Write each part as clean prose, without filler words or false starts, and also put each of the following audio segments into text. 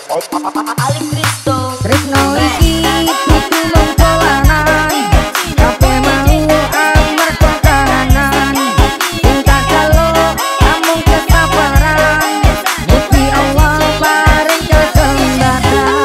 Ali Kristo Tresno iki kudu mung dolanan, kabeh mau amarga kahanan. Sing tak kalo amung kesabaran, mugi Allah paring kesempatan.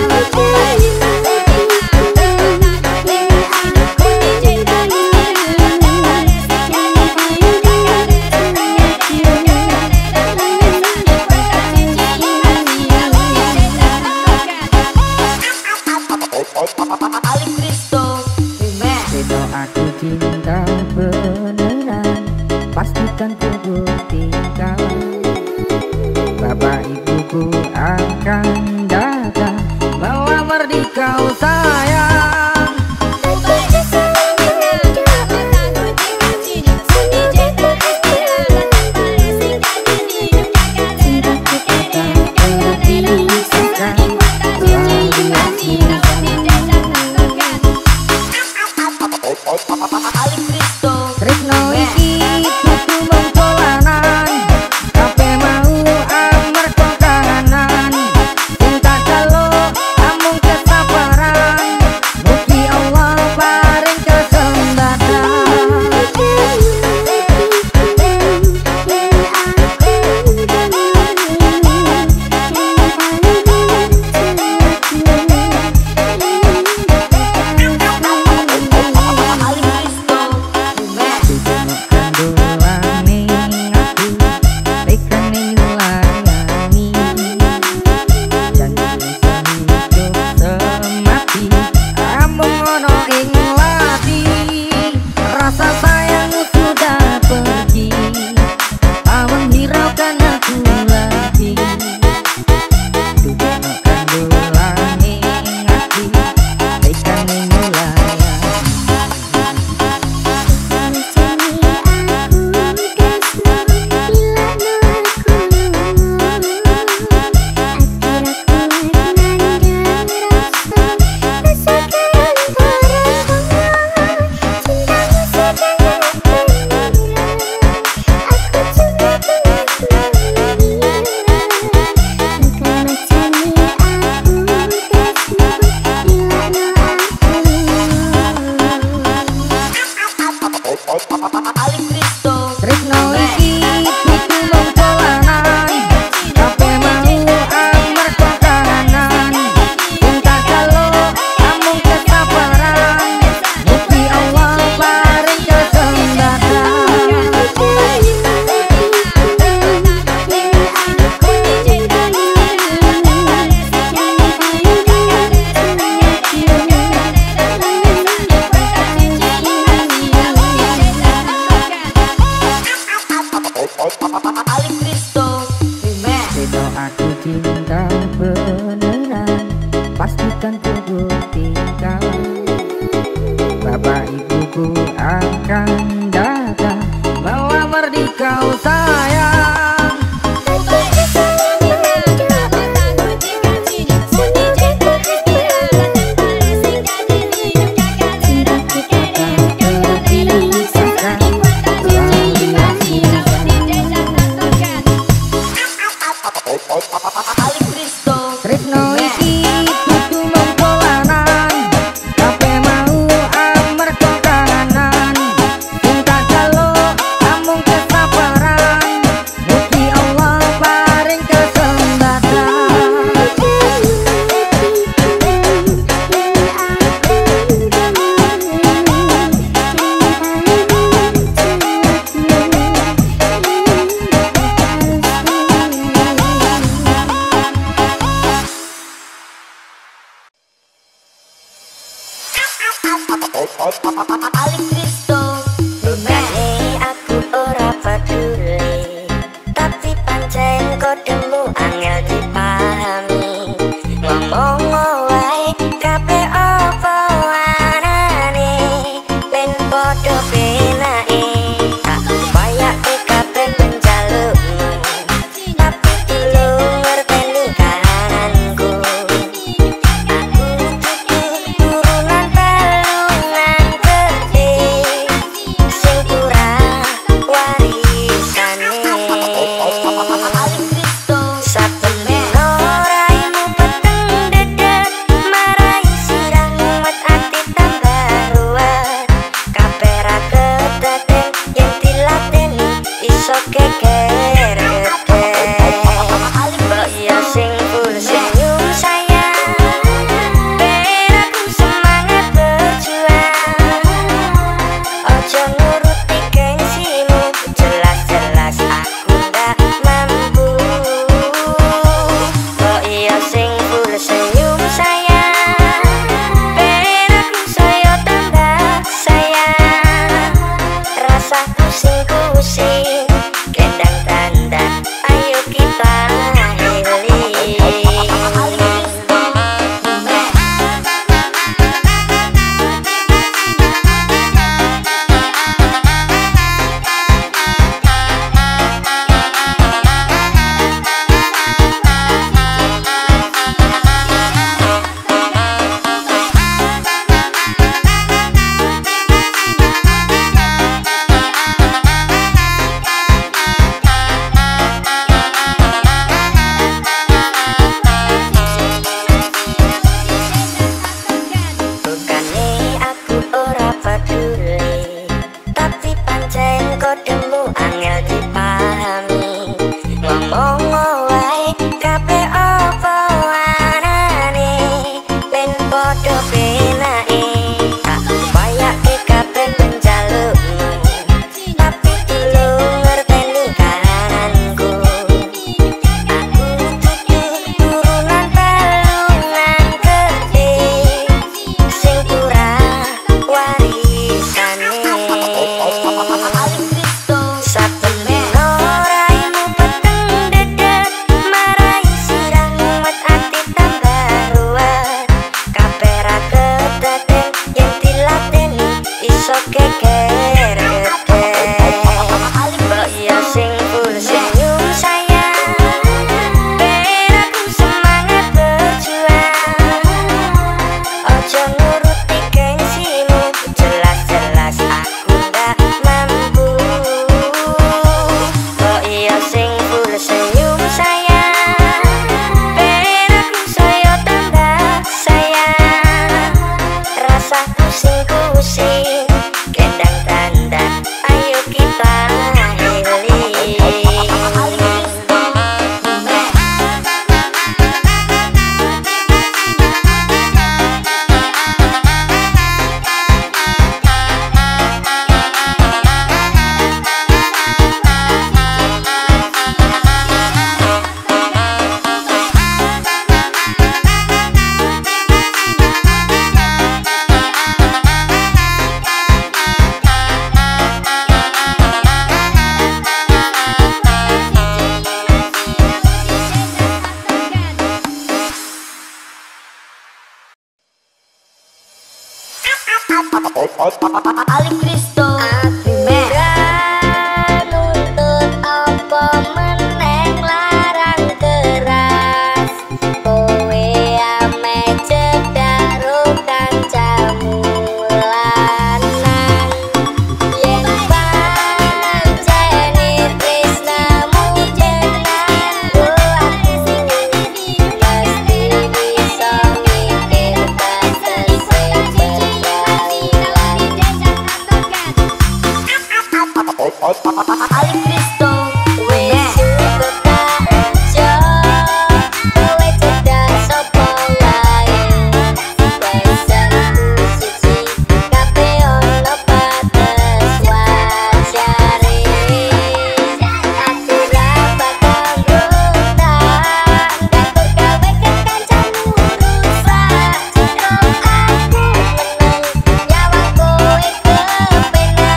Ali Kristo Sedo aku cinta beneran, pastikan ku buktikan. Bapak ibuku akan datang melamar di kau sayang. Ali Kristo Tresno iki kudu mung dolanan, kabeh mau amarga kahanan. Sing tak kalo amung kesabaran, mugi Allah paring kesempatan. Ali Kristo Ditemukan dolane aku, tekane layani. Janji sehidup semati, amung ono ing lati. Rasa sayang sudah pergi, tak menghiraukan aku lagi. Ditemukan dolane aku, tekane layani. Ali Kristo Tresno iki kudu mung dolanan, kabeh mau amarga kahanan. Sing tak kalo amung kesabaran, mugi Allah paring kesempatan. Ali Kristo Sedo aku cinta beneran, pastikan ku buktikan. Bapak ibuku akan datang melamar di kau sayang. Ali Kristo Tresno iki kudu mung dolanan, kabeh mau amarga kahanan. Sing tak kalo amung kesabaran, mugi Allah paring kesempatan. Ali Kristo Bebane aku ora peduli, tapi pancen kodemu angel dipahami. Ngomong wae kabeh apa anane, ben padha penake. Tak bayake kabeh penjalukmu, tapi lu ngerteni kahananku. Aku turunan telungan gede, sing kurang warisane. Ali Kristo Saben dina raimu Ali Kristo nuntut apa meneng larang keras kowe ame cedak ro kancamu lanang yen pancene tresnamu jenengan aku mesti bisa mikir pasese Ali Kristo wis cukup tak ejo kowe cedak sapa wae wis sentuh siji kabeh ono batas wajare aku ra bakal ngrutak ngatur gawe kancamu rusak cukup aku meneng nyawa kowe kepenak.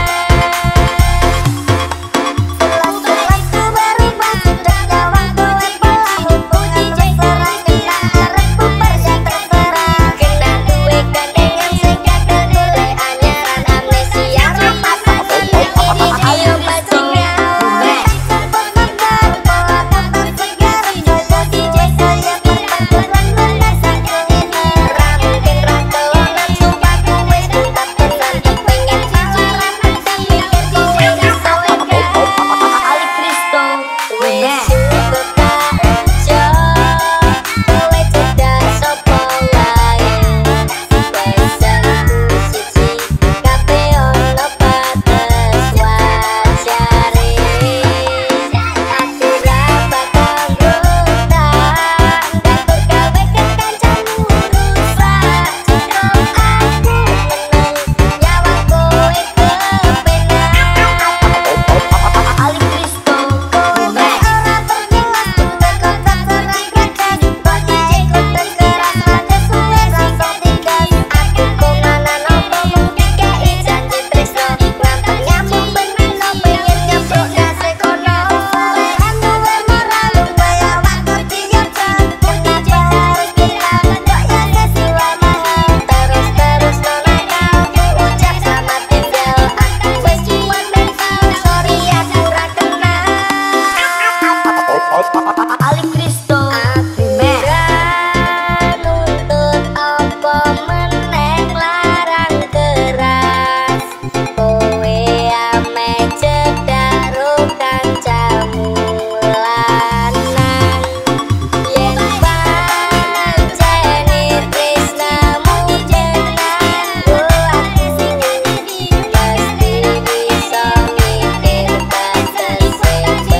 Ali Kristo nuntut apa meneng larang keras kowe ame cedak ro kancamu lanang yen pancene tresnamu jenengan aku mesti bisa mikir pasese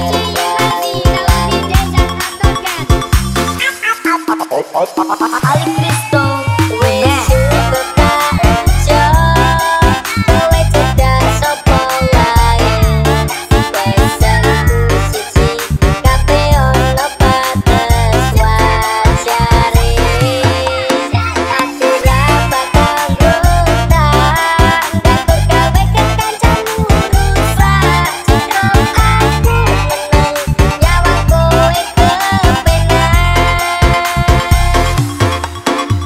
Ali Kristo wis cukup tak ejo kowe cedak sapa wae wis sentuh siji kabeh ono batas wajare aku ra bakal ngrutak ngatur gawe kancamu rusak cukup aku meneng nyawa kowe kepenak.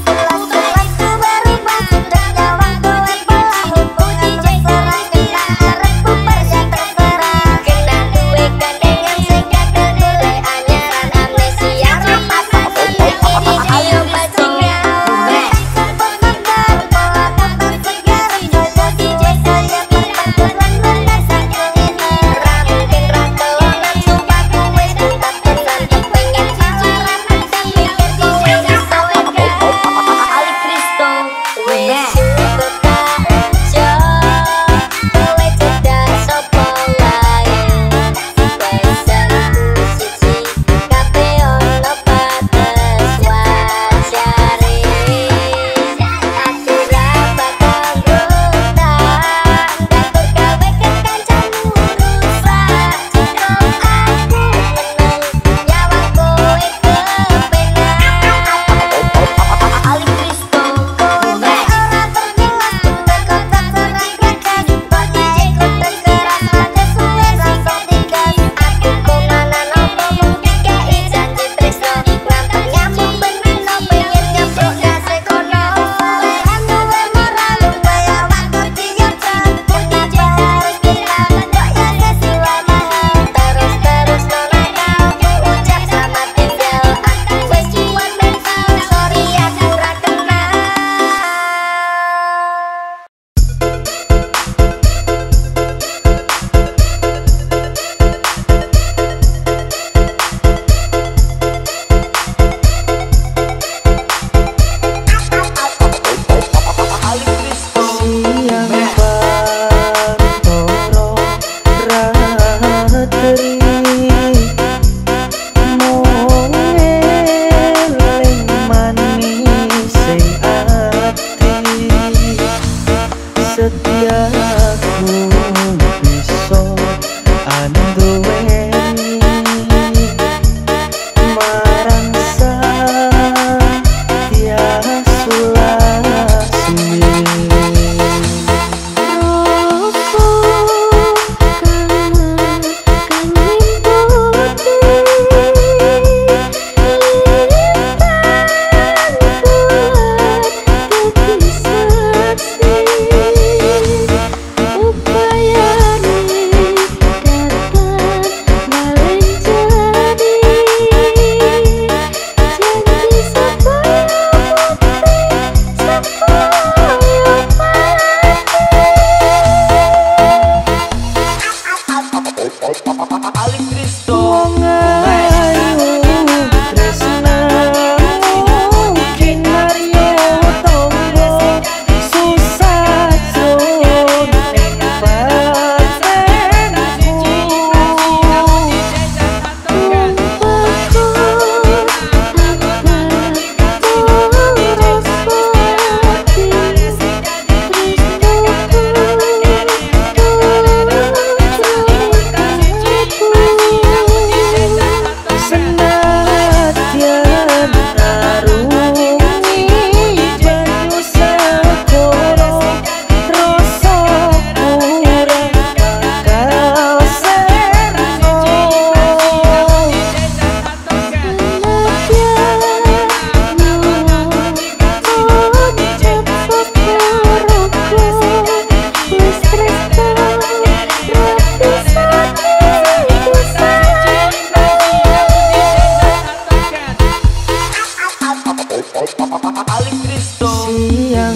Ali Kristo Siang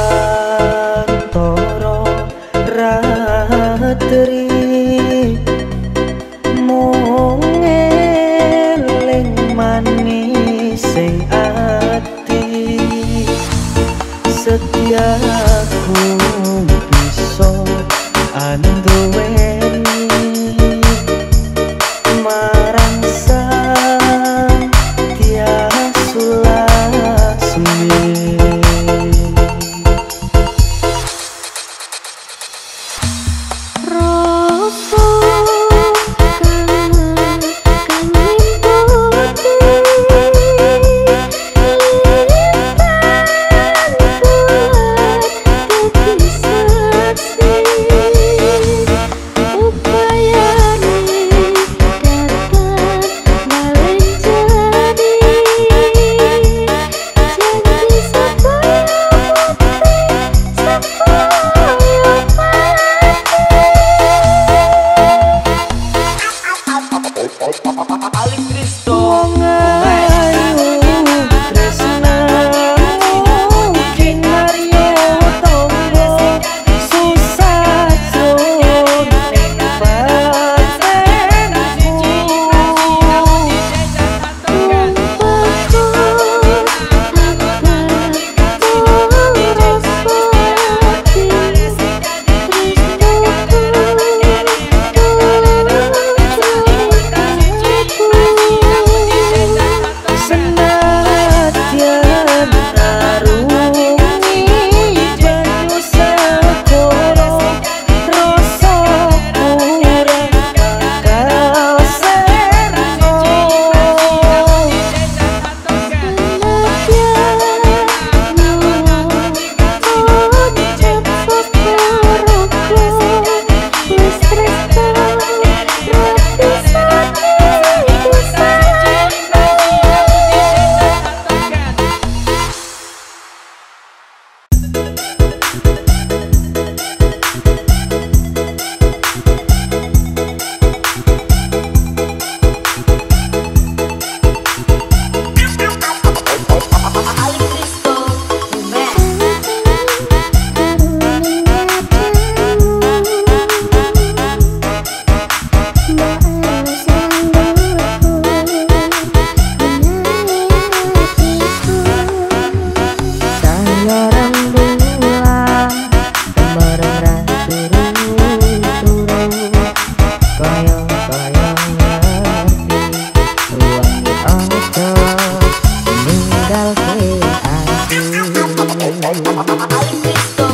Bantoro Ratri mung eling manise ati setiaku bisa anduweni marang sang tiasulasmi. Ali Kristo Wong ayu tresna kinaryo tombo susah jroning senadyan arungi banyu segoro rasa kurang bakal serno Ali Kristo